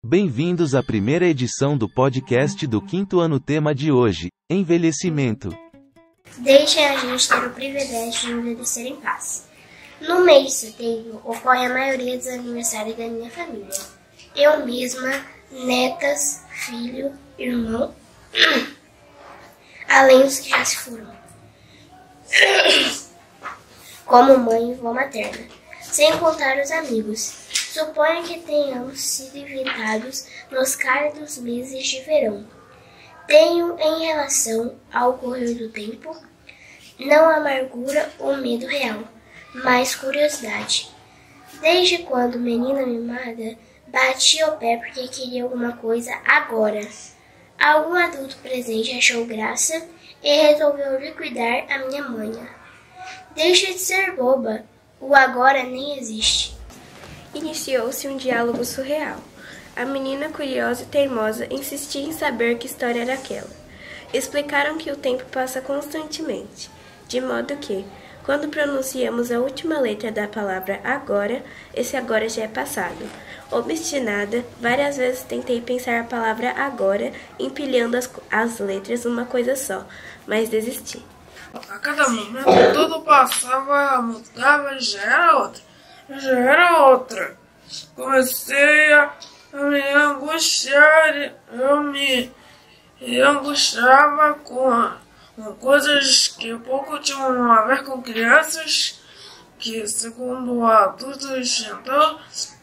Bem-vindos à primeira edição do podcast do quinto ano. Tema de hoje: envelhecimento. Deixe a gente ter o privilégio de envelhecer em paz. No mês de setembro ocorre a maioria dos aniversários da minha família. Eu mesma, netas, filho, irmão, além dos que já se foram, como mãe e vó materna, sem contar os amigos. Suponho que tenhamos sido inventados nos cálidos meses de verão. Tenho, em relação ao correr do tempo, não amargura ou medo real, mas curiosidade. Desde quando, menina mimada, batia o pé porque queria alguma coisa agora. Algum adulto presente achou graça e resolveu liquidar a minha manha. Deixa de ser boba, o agora nem existe. Iniciou-se um diálogo surreal. A menina curiosa e teimosa insistia em saber que história era aquela. Explicaram que o tempo passa constantemente, de modo que, quando pronunciamos a última letra da palavra agora, esse agora já é passado. Obstinada, várias vezes tentei pensar a palavra agora, empilhando as letras numa coisa só, mas desisti. A cada momento tudo passava, mudava e já era outra. Comecei a me angustiar, eu me angustiava com coisas que pouco tinham a ver com crianças, que segundo adultos então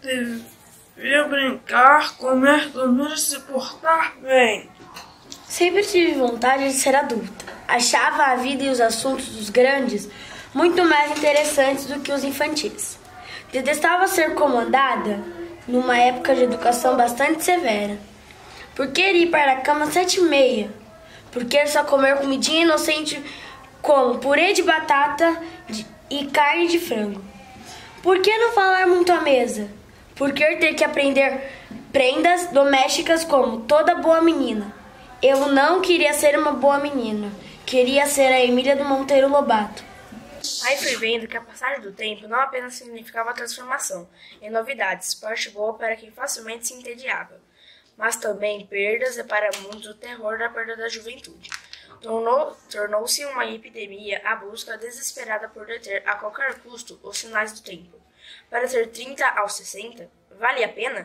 devia brincar, comer, dormir e se portar bem. Sempre tive vontade de ser adulta. Achava a vida e os assuntos dos grandes muito mais interessantes do que os infantis. Detestava ser comandada numa época de educação bastante severa. Por que ir para a cama às 7h30? Por que só comer comidinha inocente como purê de batata e carne de frango? Por que não falar muito à mesa? Por que ter que aprender prendas domésticas como toda boa menina? Eu não queria ser uma boa menina. Queria ser a Emília do Monteiro Lobato. Aí fui vendo que a passagem do tempo não apenas significava transformação em novidades, parte boa para quem facilmente se entediava, mas também perdas e para muitos o terror da perda da juventude. Tornou-se uma epidemia a busca desesperada por deter a qualquer custo os sinais do tempo. Para ter 30 aos 60, vale a pena?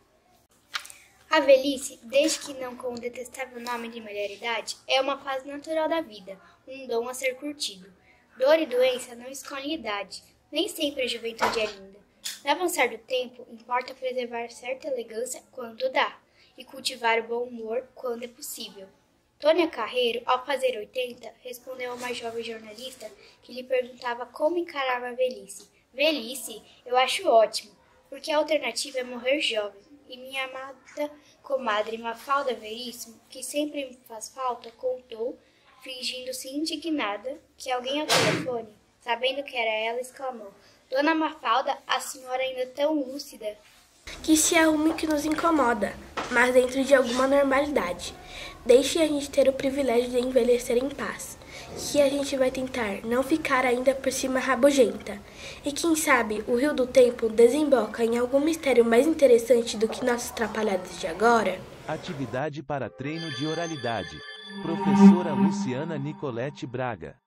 A velhice, desde que não com o detestável nome de maioridade, é uma fase natural da vida, um dom a ser curtido. Dor e doença não escolhem idade, nem sempre a juventude é linda. No avançar do tempo, importa preservar certa elegância quando dá, e cultivar o bom humor quando é possível. Tônia Carreiro, ao fazer 80, respondeu a uma jovem jornalista que lhe perguntava como encarava a velhice. Velhice, eu acho ótimo, porque a alternativa é morrer jovem. E minha amada comadre Mafalda Veríssimo, que sempre me faz falta, contou, fingindo-se indignada, que alguém ao telefone, sabendo que era ela, exclamou: Dona Mafalda, a senhora ainda tão lúcida. Que se arrume que nos incomoda, mas dentro de alguma normalidade. Deixe a gente ter o privilégio de envelhecer em paz, que a gente vai tentar não ficar ainda por cima rabugenta. E quem sabe o rio do tempo desemboca em algum mistério mais interessante do que nossas trapalhadas de agora? Atividade para treino de oralidade. Professora Luciana Nicolete Braga.